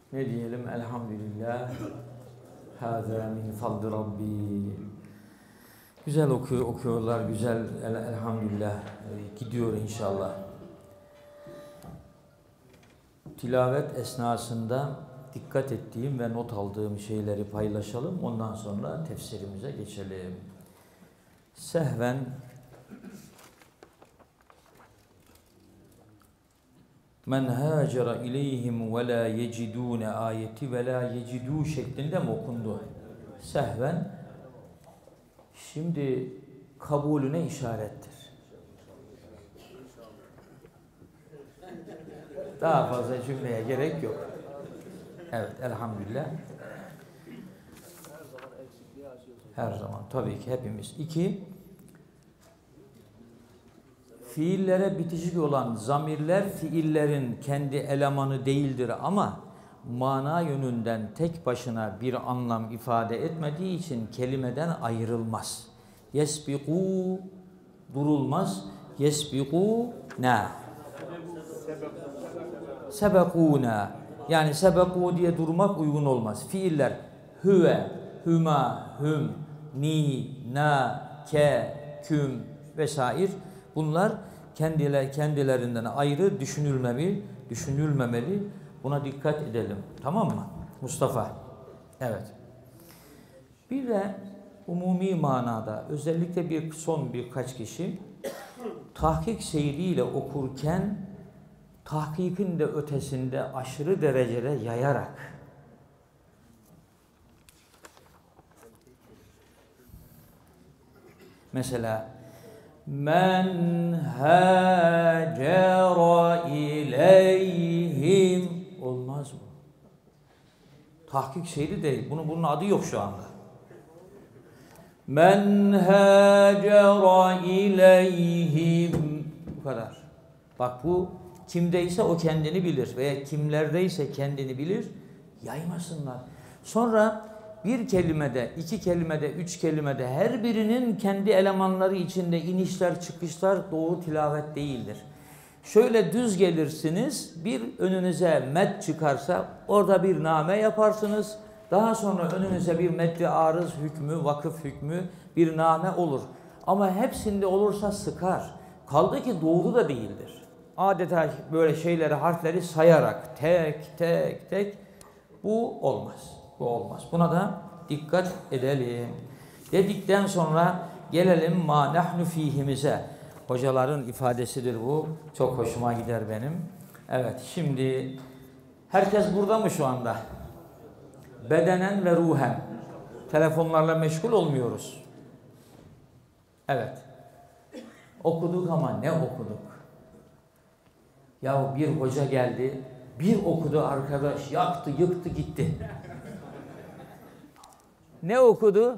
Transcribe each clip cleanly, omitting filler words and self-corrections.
Ne diyelim? Elhamdülillah. Hâzâ min fadli Rabbi. Güzel okuyorlar, güzel elhamdülillah gidiyor inşallah. Tilavet esnasında dikkat ettiğim ve not aldığım şeyleri paylaşalım. Ondan sonra tefsirimize geçelim. Sehven men hâcera ileyhim ve lâ yecidûne ayeti ve lâ yecidû şeklinde mi okundu? Sehven şimdi kabulüne işarettir. Daha fazla cümleye gerek yok. Evet, elhamdülillah. Her zaman tabii ki hepimiz. 2. Fiillere bitişik olan zamirler fiillerin kendi elemanı değildir ama mana yönünden tek başına bir anlam ifade etmediği için kelimeden ayrılmaz. Yesbiqu durulmaz. Yesbiquna. Sebekuna. Yani sebeku diye durmak uygun olmaz. Fiiller hüve, hüma, hüm, ni, na, ke, küm vesaire bunlar kendilerinden ayrı düşünülmemeli. Buna dikkat edelim. Tamam mı? Mustafa. Evet. Bir de umumi manada özellikle son birkaç kişi tahkik seyriyle okurken tahkikin de ötesinde aşırı derecede yayarak mesela men hâcera ileyhim olmaz mı? Tahkik seyri değil. Bunun adı yok şu anda. Men hâcera ileyhim bu kadar. Bak bu kimdeyse o kendini bilir veya kimlerdeyse kendini bilir. Yaymasınlar. Sonra bir kelimede, iki kelimede, üç kelimede her birinin kendi elemanları içinde inişler çıkışlar doğru tilavet değildir. Şöyle düz gelirsiniz, bir önünüze met çıkarsa orada bir name yaparsınız. Daha sonra önünüze bir meddi arız hükmü, vakıf hükmü bir name olur. Ama hepsinde olursa sıkar. Kaldı ki doğru da değildir. Adeta böyle şeyleri, harfleri sayarak tek bu olmaz. Bu olmaz. Buna da dikkat edelim. Dedikten sonra gelelim ma nahnu fihimize. Hocaların ifadesidir bu. Çok hoşuma gider benim. Evet, şimdi herkes burada mı şu anda? Bedenen ve ruhen. Telefonlarla meşgul olmuyoruz. Evet. Okuduk ama ne okuduk? Ya bir hoca geldi, bir okudu arkadaş, yaktı, yıktı, gitti. Ne okudu?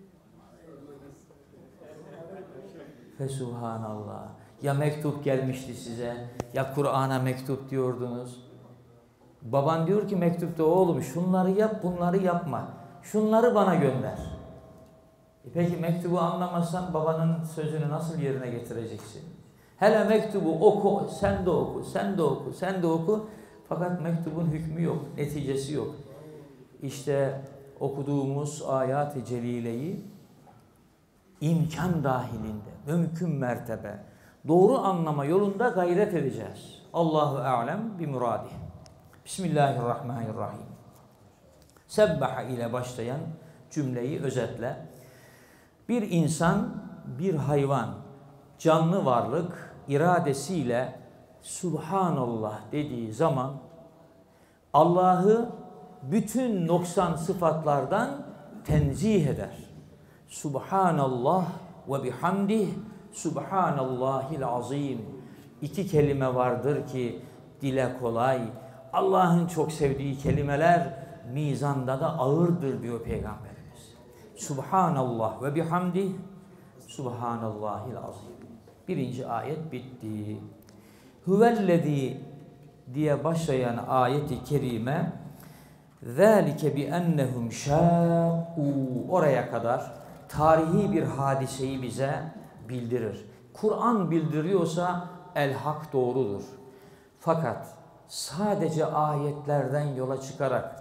Fesubhanallah. Ya mektup gelmişti size, ya Kur'an'a mektup diyordunuz. Baban diyor ki mektupta oğlum şunları yap, bunları yapma. Şunları bana gönder. Peki mektubu anlamazsan babanın sözünü nasıl yerine getireceksin? Hele mektubu oku, sen de oku, sen de oku, sen de oku. Fakat mektubun hükmü yok, neticesi yok. İşte okuduğumuz ayat-ı celileyi imkan dahilinde, mümkün mertebe doğru anlama yolunda gayret edeceğiz. Allahu a'lem bi muradih. Bismillahirrahmanirrahim. Sebbaha ile başlayan cümleyi özetle. Bir insan, bir hayvan, canlı varlık iradesiyle Subhanallah dediği zaman Allah'ı bütün noksan sıfatlardan tenzih eder. Subhanallah ve bihamdih Subhanallahil azim. İki kelime vardır ki dile kolay. Allah'ın çok sevdiği kelimeler mizanda da ağırdır diyor Peygamberimiz. Subhanallah ve bihamdih Subhanallahil azim. Birinci ayet bitti. Huvellezî diye başlayan ayeti kerime ذَٰلِكَ بِأَنَّهُمْ شَاقُوا oraya kadar tarihi bir hadiseyi bize bildirir. Kur'an bildiriyorsa el hak doğrudur. Fakat sadece ayetlerden yola çıkarak,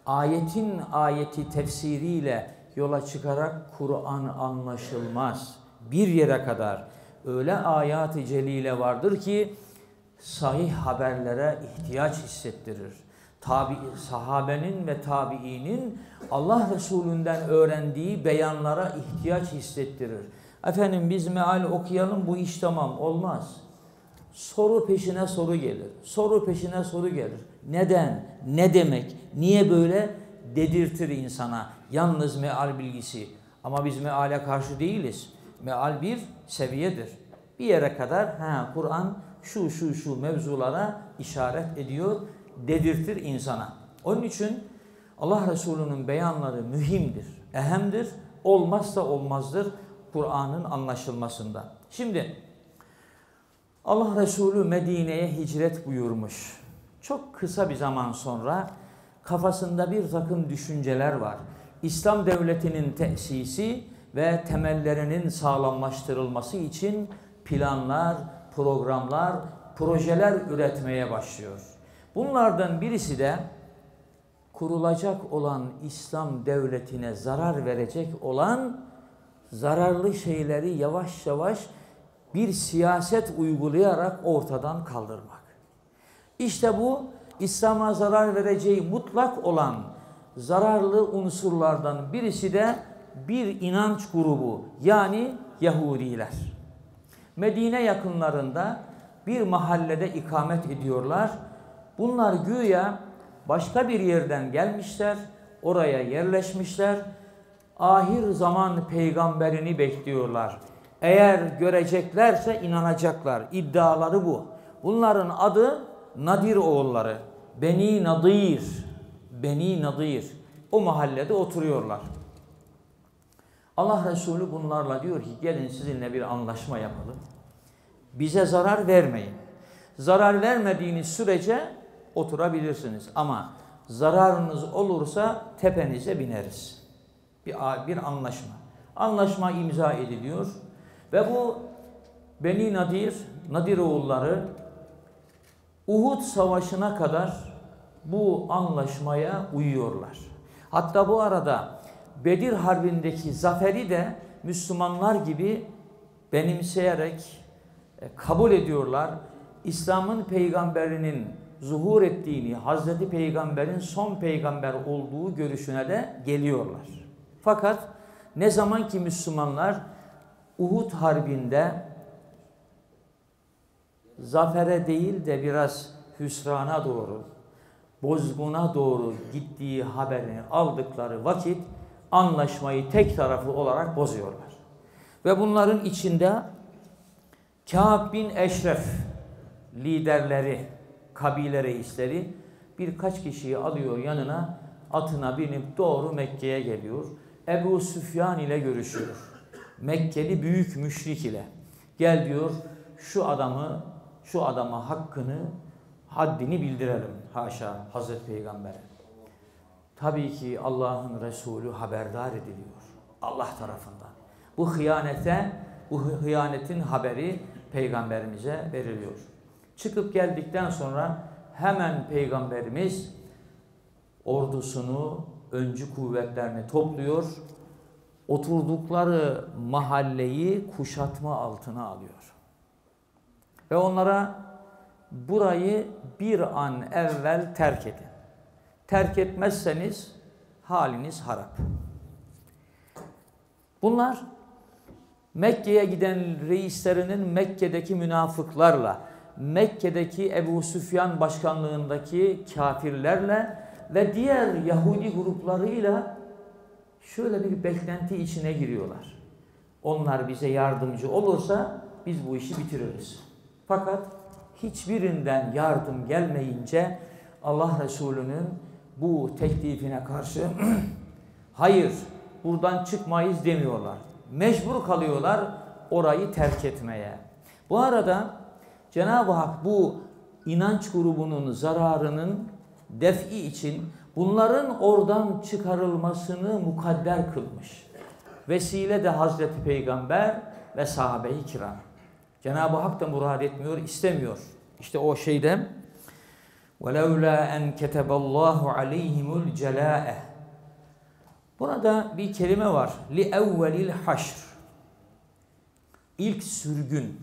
ayeti tefsiriyle yola çıkarak Kur'an anlaşılmaz. Bir yere kadar öyle ayat-ı celile vardır ki sahih haberlere ihtiyaç hissettirir. Sahabenin ve tabiinin Allah Resulü'nden öğrendiği beyanlara ihtiyaç hissettirir. Efendim biz meal okuyalım, bu iş tamam, olmaz. Soru peşine soru gelir. Soru peşine soru gelir. Neden? Ne demek? Niye böyle? Dedirtir insana. Yalnız meal bilgisi. Ama biz meale karşı değiliz. Meal bir seviyedir. Bir yere kadar Kur'an şu mevzulara işaret ediyor, dedirtir insana. Onun için Allah Resulü'nün beyanları mühimdir, ehemdir, olmazsa olmazdır Kur'an'ın anlaşılmasında. Şimdi Allah Resulü Medine'ye hicret buyurmuş. Çok kısa bir zaman sonra kafasında bir takım düşünceler var. İslam devletinin tesisi ve temellerinin sağlamlaştırılması için planlar, programlar, projeler üretmeye başlıyor. Bunlardan birisi de kurulacak olan İslam devletine zarar verecek olan zararlı şeyleri yavaş yavaş bir siyaset uygulayarak ortadan kaldırmak. İşte bu İslam'a zarar vereceği mutlak olan zararlı unsurlardan birisi de bir inanç grubu, yani Yahudiler. Medine yakınlarında bir mahallede ikamet ediyorlar. Bunlar güya başka bir yerden gelmişler, oraya yerleşmişler. Ahir zaman peygamberini bekliyorlar. Eğer göreceklerse inanacaklar. İddiaları bu. Bunların adı Nadir oğulları. Beni Nadir. Beni Nadir. O mahallede oturuyorlar. Allah Resulü bunlarla diyor ki gelin sizinle bir anlaşma yapalım. Bize zarar vermeyin. Zarar vermediğiniz sürece oturabilirsiniz. Ama zararınız olursa tepenize bineriz. Bir anlaşma. Anlaşma imza ediliyor. Ve bu Beni Nadir oğulları Uhud Savaşı'na kadar bu anlaşmaya uyuyorlar. Hatta bu arada Bedir Harbi'ndeki zaferi de Müslümanlar gibi benimseyerek kabul ediyorlar. İslam'ın peygamberinin zuhur ettiğini, Hazreti Peygamber'in son peygamber olduğu görüşüne de geliyorlar. Fakat ne zaman ki Müslümanlar Uhud Harbi'nde zafere değil de biraz hüsrana doğru, bozguna doğru gittiği haberini aldıkları vakit anlaşmayı tek taraflı olarak bozuyorlar. Ve bunların içinde Kâb bin Eşref liderleri, kabile reisleri birkaç kişiyi alıyor yanına, atına binip doğru Mekke'ye geliyor. Ebu Süfyan ile görüşüyor. Mekkeli büyük müşrik ile. Gel diyor şu adama haddini bildirelim. Haşa Hazreti Peygamber'e. Tabii ki Allah'ın Resulü haberdar ediliyor. Allah tarafından. Bu hıyanetin haberi Peygamberimize veriliyor. Çıkıp geldikten sonra hemen Peygamberimiz ordusunu, öncü kuvvetlerini topluyor. Oturdukları mahalleyi kuşatma altına alıyor. Ve onlara burayı bir an evvel terk edin. Terk etmezseniz haliniz harap. Bunlar Mekke'ye giden reislerinin Mekke'deki münafıklarla, Mekke'deki Ebu Süfyan başkanlığındaki kafirlerle ve diğer Yahudi gruplarıyla şöyle bir beklenti içine giriyorlar. Onlar bize yardımcı olursa biz bu işi bitiririz. Fakat hiçbirinden yardım gelmeyince Allah Resulü'nün bu teklifine karşı hayır buradan çıkmayız demiyorlar. Mecbur kalıyorlar orayı terk etmeye. Bu arada Cenab-ı Hak bu inanç grubunun zararının defi için bunların oradan çıkarılmasını mukadder kılmış. Vesile de Hazreti Peygamber ve sahabe-i kiram. Cenab-ı Hak da murad etmiyor, istemiyor. İşte o şeyde وَلَوْلَا اَنْ كَتَبَ اللّٰهُ عَلَيْهِمُ الْجَلَاءَ. Burada bir kelime var. لِأَوَّلِ الْحَشْرِ. İlk sürgün.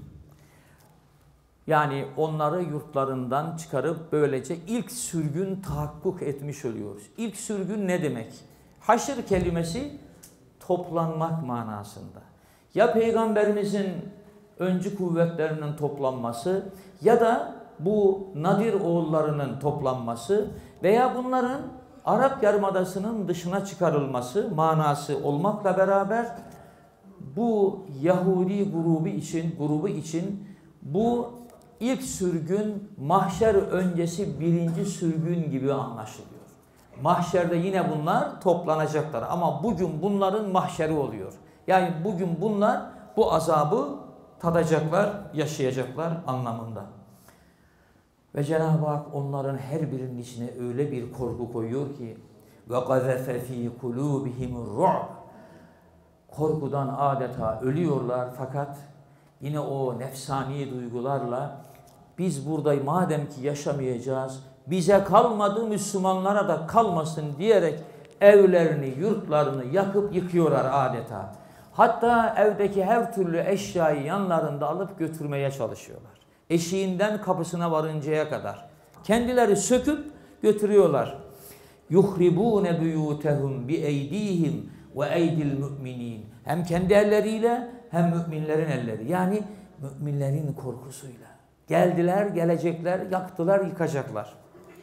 Yani onları yurtlarından çıkarıp böylece ilk sürgün tahakkuk etmiş oluyoruz. İlk sürgün ne demek? Haşr kelimesi toplanmak manasında. Ya Peygamberimizin öncü kuvvetlerinin toplanması ya da bu Nadir oğullarının toplanması veya bunların Arap Yarımadası'nın dışına çıkarılması manası olmakla beraber bu Yahudi grubu için bu ilk sürgün mahşer öncesi birinci sürgün gibi anlaşılıyor. Mahşerde yine bunlar toplanacaklar ama bugün bunların mahşeri oluyor. Yani bugün bunlar bu azabı tadacaklar, yaşayacaklar anlamında. Ve Cenab-ı Hak onların her birinin içine öyle bir korku koyuyor ki وَقَذَفَ ف۪ي قُلُوبِهِمُ الرُّعْبِ. Korkudan adeta ölüyorlar fakat yine o nefsani duygularla biz burada madem ki yaşamayacağız, bize kalmadı Müslümanlara da kalmasın diyerek evlerini, yurtlarını yakıp yıkıyorlar adeta. Hatta evdeki her türlü eşyayı yanlarında alıp götürmeye çalışıyorlar. Eşiğinden kapısına varıncaya kadar. Kendileri söküp götürüyorlar. يُخْرِبُونَ بُيُوتَهُمْ بِاَيْد۪يهِمْ وَاَيْدِ الْمُؤْمِنِينَ. Hem kendi elleriyle hem müminlerin elleri. Yani müminlerin korkusuyla. Geldiler, gelecekler, yaktılar, yıkacaklar.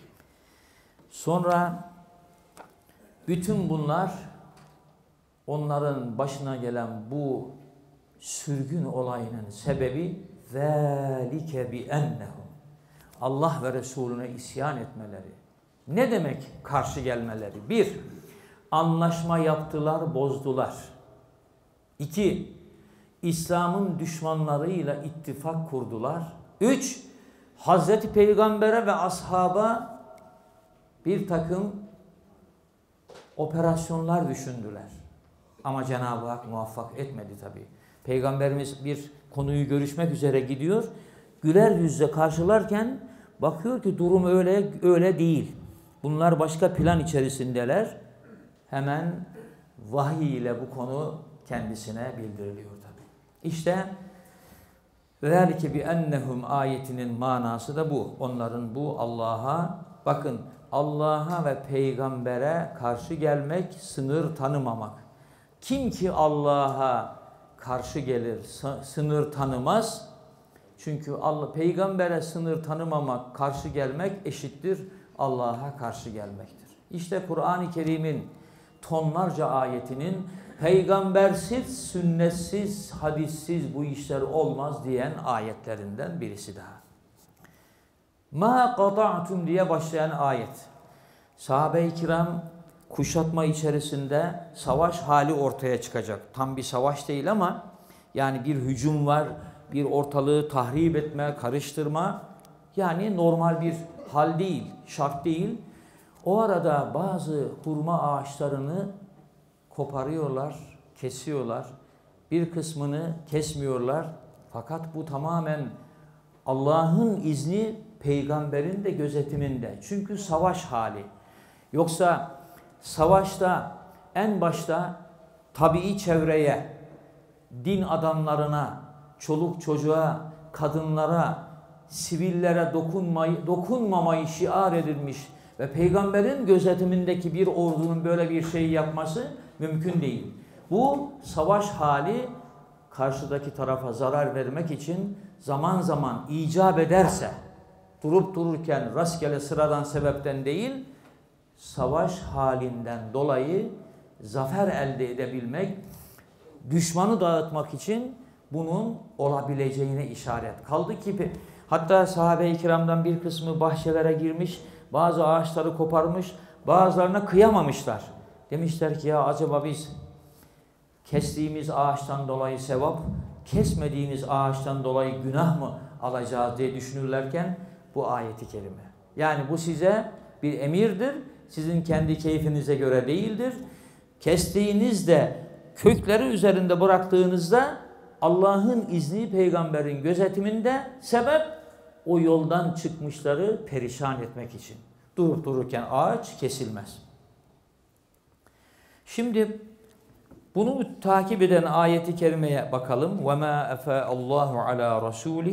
Sonra bütün bunlar onların başına gelen bu sürgün olayının sebebi ذَٰلِكَ بِأَنَّهُمْ. Allah ve Resulüne isyan etmeleri. Ne demek karşı gelmeleri? 1. Anlaşma yaptılar, bozdular. 2. İslam'ın düşmanlarıyla ittifak kurdular. 3. Hazreti Peygamber'e ve ashaba bir takım operasyonlar düşündüler. Ama Cenab-ı Hak muvaffak etmedi tabii. Peygamberimiz bir konuyu görüşmek üzere gidiyor. Güler yüzle karşılarken bakıyor ki durum öyle değil. Bunlar başka plan içerisindeler. Hemen vahiy ile bu konu kendisine bildiriliyor tabii. İşte ذَٰلِكَ بِأَنَّهُمْ ayetinin manası da bu. Onların bu Allah'a ve peygambere karşı gelmek, sınır tanımamak. Kim ki Allah'a karşı gelir, sınır tanımaz. Çünkü peygambere sınır tanımamak, karşı gelmek eşittir Allah'a karşı gelmektir. İşte Kur'an-ı Kerim'in tonlarca ayetinin peygambersiz, sünnetsiz, hadissiz bu işler olmaz diyen ayetlerinden birisi daha. مَا قَطَعْتُمْ diye başlayan ayet. Sahabe-i kiram kuşatma içerisinde savaş hali ortaya çıkacak. Tam bir savaş değil ama yani bir hücum var, bir ortalığı tahrip etme, karıştırma. Yani normal bir hal değil, şart değil. O arada bazı hurma ağaçlarını koparıyorlar, kesiyorlar. Bir kısmını kesmiyorlar. Fakat bu tamamen Allah'ın izni, peygamberin de gözetiminde. Çünkü savaş hali. Yoksa savaşta en başta tabii çevreye, din adamlarına, çoluk çocuğa, kadınlara, sivillere dokunmamayı şiar edilmiş ve peygamberin gözetimindeki bir ordunun böyle bir şey yapması mümkün değil. Bu savaş hali karşıdaki tarafa zarar vermek için zaman zaman icap ederse, durup dururken rastgele sıradan sebepten değil, savaş halinden dolayı zafer elde edebilmek, düşmanı dağıtmak için bunun olabileceğine işaret. Kaldı ki hatta sahabe-i kiramdan bir kısmı bahçelere girmiş, bazı ağaçları koparmış, bazılarına kıyamamışlar. Demişler ki ya acaba biz kestiğimiz ağaçtan dolayı sevap, kesmediğimiz ağaçtan dolayı günah mı alacağız diye düşünürlerken bu ayeti kerime. Yani bu size bir emirdir, sizin kendi keyfinize göre değildir. Kestiğinizde, kökleri üzerinde bıraktığınızda Allah'ın izni, peygamberin gözetiminde sebep o yoldan çıkmışları perişan etmek için. Durup dururken ağaç kesilmez. Şimdi bunu takip eden ayeti kerimeye bakalım. وَمَا أَفَاءَ اللّٰهُ عَلَى رَسُولِهِ.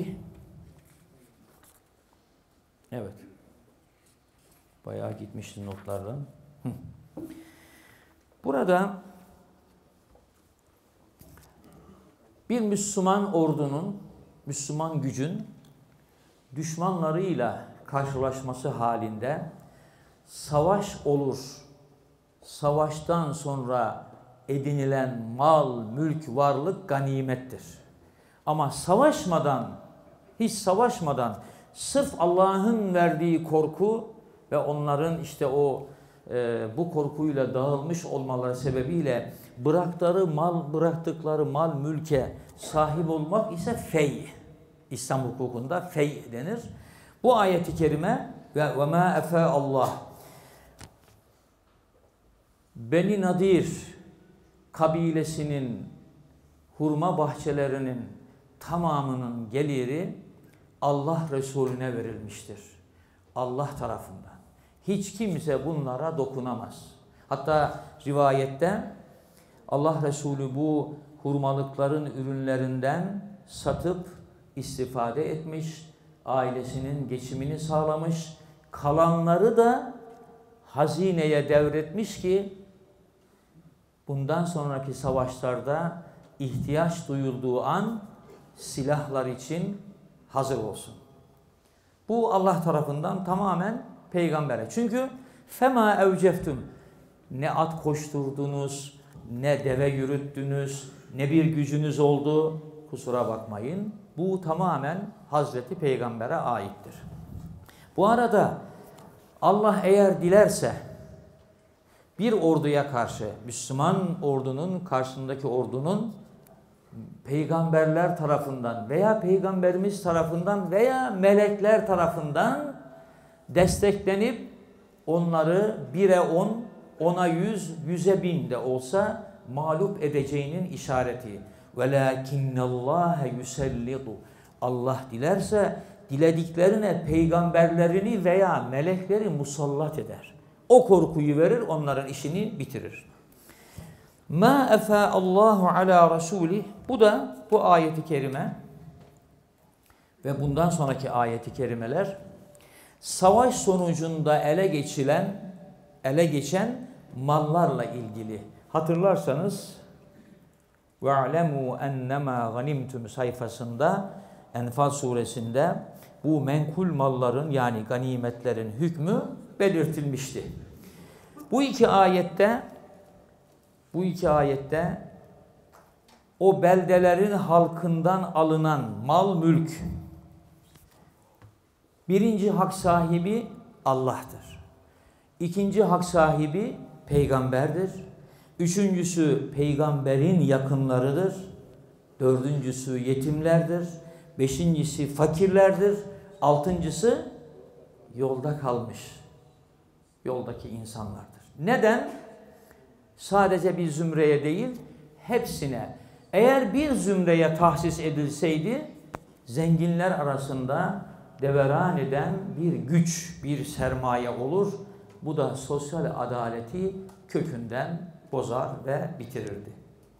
Evet. Bayağı gitmişti notlardan. Burada bir Müslüman ordunun, Müslüman gücün düşmanlarıyla karşılaşması halinde savaş olur. Savaştan sonra edinilen mal, mülk, varlık ganimettir. Ama savaşmadan, hiç savaşmadan sırf Allah'ın verdiği korku ve onların işte bu korkuyla dağılmış olmaları sebebiyle bıraktıkları mal mülke sahip olmak ise fey. İslam hukukunda fey denir. Bu ayeti kerime ve ma efa Allah Beni Nadir kabilesinin hurma bahçelerinin tamamının geliri Allah Resulüne verilmiştir. Allah tarafından. Hiç kimse bunlara dokunamaz. Hatta rivayette Allah Resulü bu hurmalıkların ürünlerinden satıp istifade etmiş, ailesinin geçimini sağlamış, kalanları da hazineye devretmiş ki bundan sonraki savaşlarda ihtiyaç duyulduğu an silahlar için hazır olsun. Bu Allah tarafından tamamen peygambere. Çünkü fema evceftüm, ne at koşturdunuz, ne deve yürüttünüz, ne bir gücünüz oldu. Kusura bakmayın. Bu tamamen Hazreti Peygamber'e aittir. Bu arada Allah eğer dilerse bir orduya karşı, Müslüman ordunun karşısındaki ordunun peygamberler tarafından veya peygamberimiz tarafından veya melekler tarafından desteklenip onları 1'e 10, 10'a 100, 100'e 1000 de olsa mağlup edeceğinin işareti. وَلَاكِنَّ اللّٰهَ يُسَلِّطُ Allah dilerse dilediklerine peygamberlerini veya melekleri musallat eder. O korkuyu verir, onların işini bitirir. مَا اَفَا اللّٰهُ عَلَى رَسُولِهِ Bu da bu ayeti kerime ve bundan sonraki ayeti kerimeler savaş sonucunda ele geçen mallarla ilgili. Hatırlarsanız وَاَعْلَمُوا اَنَّمَا غَنِمْتُمْ sayfasında Enfal suresinde bu menkul malların yani ganimetlerin hükmü belirtilmişti. Bu iki ayette o beldelerin halkından alınan mal mülk birinci hak sahibi Allah'tır. İkinci hak sahibi peygamberdir. Üçüncüsü peygamberin yakınlarıdır. Dördüncüsü yetimlerdir. Beşincisi fakirlerdir. Altıncısı yolda kalmış. Yoldaki insanlardır. Neden? Sadece bir zümreye değil, hepsine. Eğer bir zümreye tahsis edilseydi, zenginler arasında deveran eden bir güç, bir sermaye olur. Bu da sosyal adaleti kökünden bozar ve bitirirdi.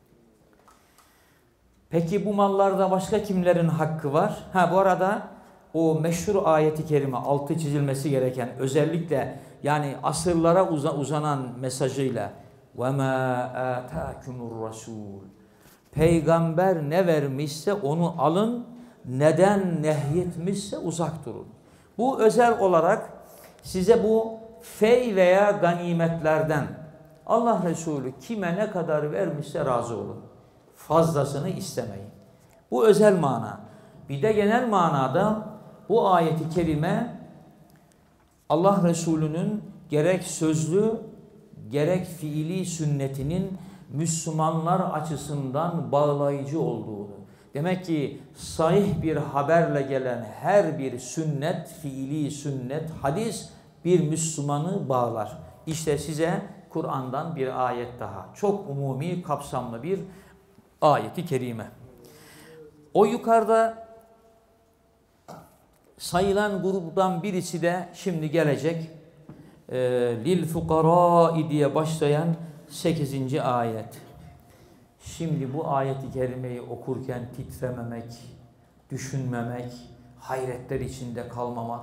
Peki bu mallarda başka kimlerin hakkı var? Bu arada o meşhur ayeti kerime altı çizilmesi gereken özellikle yani asırlara uzanan mesajıyla وَمَا آتَاكُمُ الرَّسُولُ Peygamber ne vermişse onu alın, neden nehyetmişse uzak durun. Bu özel olarak size bu fey veya ganimetlerden Allah Resulü kime ne kadar vermişse razı olun. Fazlasını istemeyin. Bu özel mana. Bir de genel manada bu ayeti kerime Allah Resulü'nün gerek sözlü gerek fiili sünnetinin Müslümanlar açısından bağlayıcı olduğunu. Demek ki sahih bir haberle gelen her bir sünnet, fiili sünnet, hadis bir Müslümanı bağlar. İşte size Kur'an'dan bir ayet daha. Çok umumi, kapsamlı bir ayeti kerime. O yukarıda sayılan gruptan birisi de şimdi gelecek. Lil fukarai diye başlayan 8. ayet. Şimdi bu ayeti kerimeyi okurken titrememek, düşünmemek, hayretler içinde kalmamak,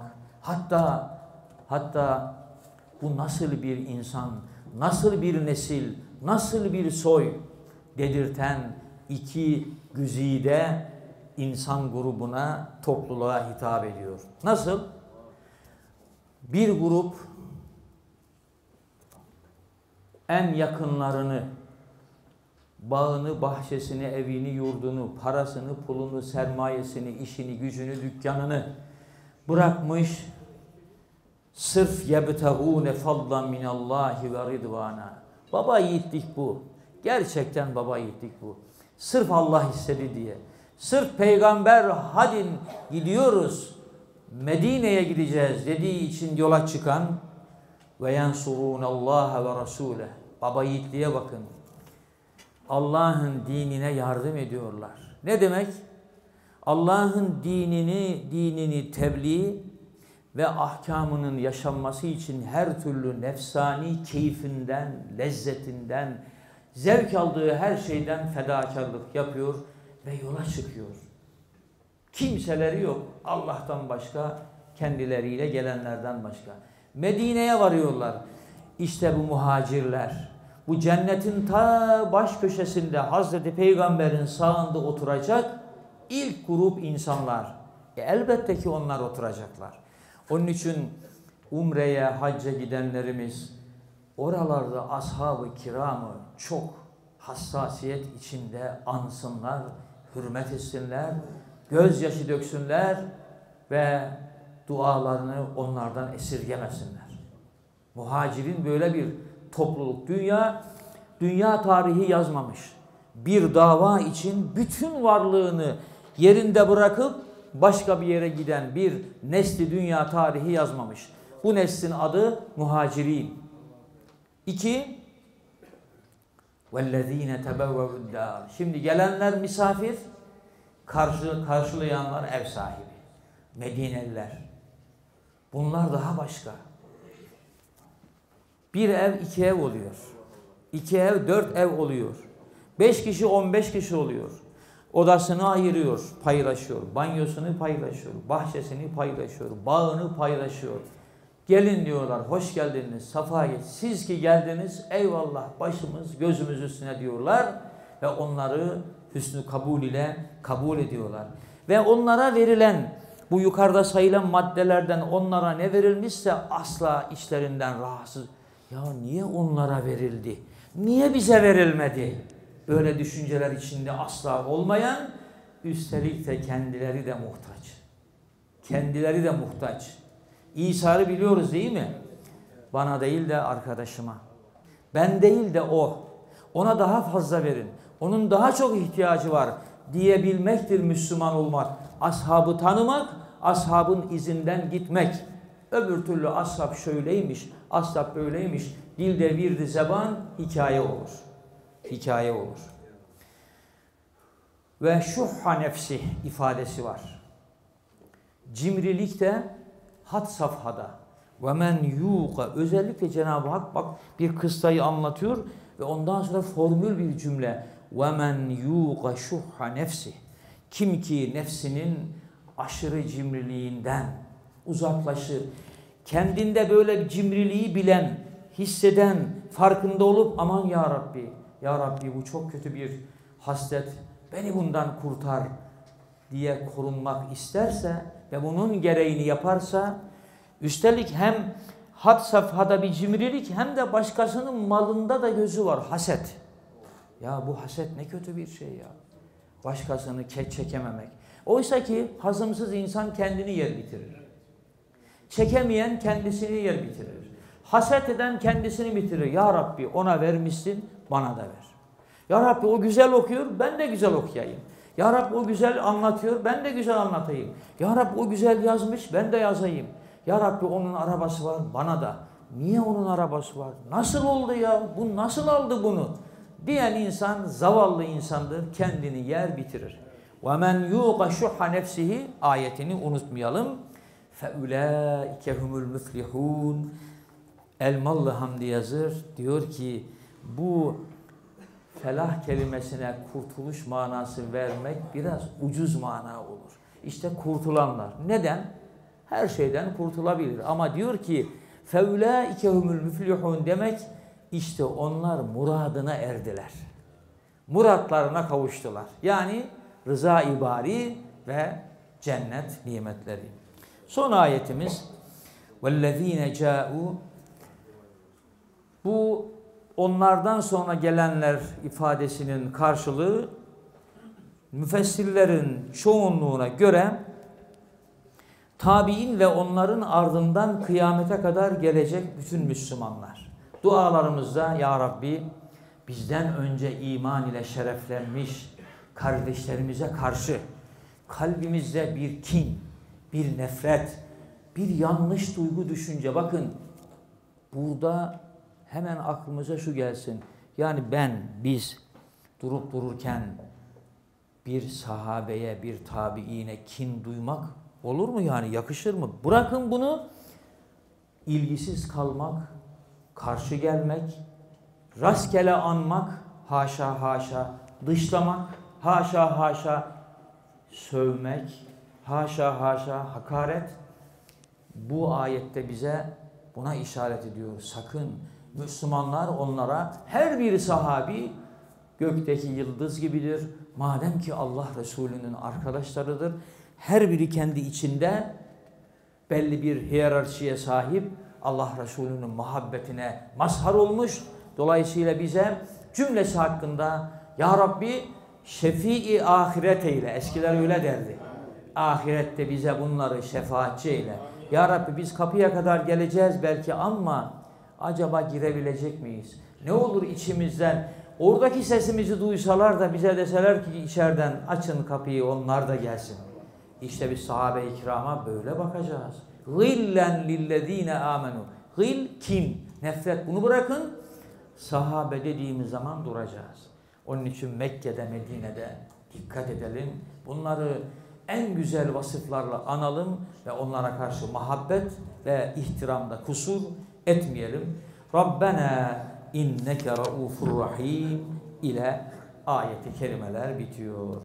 hatta bu nasıl bir insan, nasıl bir nesil, nasıl bir soy dedirten iki güzide insan grubuna, topluluğa hitap ediyor. Nasıl? Bir grup en yakınlarını, bağını, bahçesini, evini, yurdunu, parasını, pulunu, sermayesini, işini, gücünü, dükkanını bırakmış, sırf yebtehûne fadlan minallahi ve ridvana. Baba yiğitlik bu. Gerçekten baba yiğitlik bu. Sırf Allah istedi diye. Sırf peygamber hadi gidiyoruz, Medine'ye gideceğiz dediği için yola çıkan ve yansurûnallâhe ve rasûleh. Baba yiğitliğe bakın. Allah'ın dinine yardım ediyorlar. Ne demek? Allah'ın dinini tebliğ ve ahkamının yaşanması için her türlü nefsani keyfinden, lezzetinden, zevk aldığı her şeyden fedakarlık yapıyor ve yola çıkıyor. Kimseleri yok. Allah'tan başka, kendileriyle gelenlerden başka. Medine'ye varıyorlar. İşte bu muhacirler. Bu cennetin ta baş köşesinde Hazreti Peygamber'in sağında oturacak ilk grup insanlar. Elbette ki onlar oturacaklar. Onun için umreye, hacca gidenlerimiz oralarda ashab-ı kiramı çok hassasiyet içinde ansınlar, hürmet etsinler, gözyaşı döksünler ve dualarını onlardan esirgemesinler. Muhacirin böyle bir topluluk. Dünya tarihi yazmamış. Bir dava için bütün varlığını yerinde bırakıp başka bir yere giden bir nesli dünya tarihi yazmamış. Bu neslin adı muhacirin. 2 vellezine tebevve'ud-dar. Şimdi gelenler misafir, karşılayanlar ev sahibi. Medineliler. Bunlar daha başka. Bir ev 2 ev oluyor. 2 ev 4 ev oluyor. 5 kişi 15 kişi oluyor. Odasını ayırıyor, paylaşıyor. Banyosunu paylaşıyor. Bahçesini paylaşıyor. Bağını paylaşıyor. Gelin diyorlar, hoş geldiniz, safa geç. Siz ki geldiniz, eyvallah, başımız gözümüz üstüne diyorlar. Ve onları hüsnü kabul ile kabul ediyorlar. Ve onlara verilen, bu yukarıda sayılan maddelerden onlara ne verilmişse asla içlerinden rahatsız. Ya niye onlara verildi? Niye bize verilmedi? Öyle düşünceler içinde asla olmayan, üstelik de kendileri de muhtaç. Kendileri de muhtaç. İsa'yı biliyoruz değil mi? Bana değil de arkadaşıma. Ben değil de o. Ona daha fazla verin. Onun daha çok ihtiyacı var diyebilmektir Müslüman olmak. Ashabı tanımak, ashabın izinden gitmek. Öbür türlü ashab şöyleymiş, ashab böyleymiş. Dilde virdi zeban hikaye olur. Hikaye olur. Ve şuhha nefsi ifadesi var. Cimrilik de had safhada. Ve men yuqa. Özellikle Cenab-ı Hak bak bir kıssayı anlatıyor ve ondan sonra formül bir cümle. Ve men yuqa şuhha nefsi. Kim ki nefsinin aşırı cimriliğinden uzaklaşır. Kendinde böyle bir cimriliği bilen, hisseden, farkında olup aman ya Rabbi, ya Rabbi bu çok kötü bir haslet, beni bundan kurtar diye korunmak isterse ve bunun gereğini yaparsa, üstelik hem had safhada bir cimrilik hem de başkasının malında da gözü var, haset. Ya bu haset ne kötü bir şey ya. Başkasını çekememek. Oysa ki hazımsız insan kendini yer bitirir. Çekemeyen kendisini yer bitirir. Haset eden kendisini bitirir. Ya Rabbi ona vermişsin, bana da ver. Ya Rabbi o güzel okuyor, ben de güzel okuyayım. Ya Rabbi o güzel anlatıyor, ben de güzel anlatayım. Ya Rabbi o güzel yazmış, ben de yazayım. Ya Rabbi onun arabası var, bana da. Niye onun arabası var? Nasıl oldu ya? Bu nasıl aldı bunu? Diyen insan zavallı insandır, kendini yer bitirir. وَمَنْ يُوقَ شُحَّ نَفْسِهِ ayetini unutmayalım. فَاُولَٰئِكَ هُمُ الْمُفْلِحُونَ. Elmalı Hamdi Yazır diyor ki bu felah kelimesine kurtuluş manası vermek biraz ucuz mana olur. İşte kurtulanlar. Neden? Her şeyden kurtulabilir. Ama diyor ki فَاُولَٰئِكَ هُمُ الْمُفْلِحُونَ demek işte onlar muradına erdiler. Muratlarına kavuştular. Yani rıza-i bari ve cennet nimetleri. Son ayetimiz وَالَّذ۪ينَ جَاءُوا. Bu onlardan sonra gelenler ifadesinin karşılığı müfessirlerin çoğunluğuna göre tabi'in ve onların ardından kıyamete kadar gelecek bütün Müslümanlar. Dualarımızda ya Rabbi bizden önce iman ile şereflenmiş kardeşlerimize karşı kalbimizde bir kin, bir nefret, bir yanlış duygu, düşünce. Bakın burada hemen aklımıza şu gelsin. Yani biz durup dururken bir sahabeye, bir tabiine kin duymak olur mu yani? Yakışır mı? Bırakın bunu, ilgisiz kalmak, karşı gelmek, rastgele anmak, haşa haşa, dışlamak, haşa haşa, sövmek, haşa haşa, hakaret. Bu ayette bize buna işaret ediyor. Sakın, Müslümanlar onlara, her bir sahabi gökteki yıldız gibidir. Madem ki Allah Resulü'nün arkadaşlarıdır. Her biri kendi içinde belli bir hiyerarşiye sahip, Allah Resulü'nün muhabbetine mazhar olmuş. Dolayısıyla bize cümlesi hakkında ya Rabbi şefii ahiret eyle. Eskiler öyle derdi. Ahirette bize bunları şefaatçi eyle. Ya Rabbi biz kapıya kadar geleceğiz belki ama acaba girebilecek miyiz? Ne olur içimizden oradaki sesimizi duysalar da bize deseler ki içeriden açın kapıyı, onlar da gelsin. İşte biz sahabe-i kirama böyle bakacağız. Gillen lillezine amenu. Gil kin, nefret, bunu bırakın. Sahabe dediğimiz zaman duracağız. Onun için Mekke'de, Medine'de dikkat edelim. Bunları en güzel vasıflarla analım ve onlara karşı muhabbet ve ihtiramda kusur etmeyelim. Rabbena inneke raufur rahim ile ayeti kerimeler bitiyor.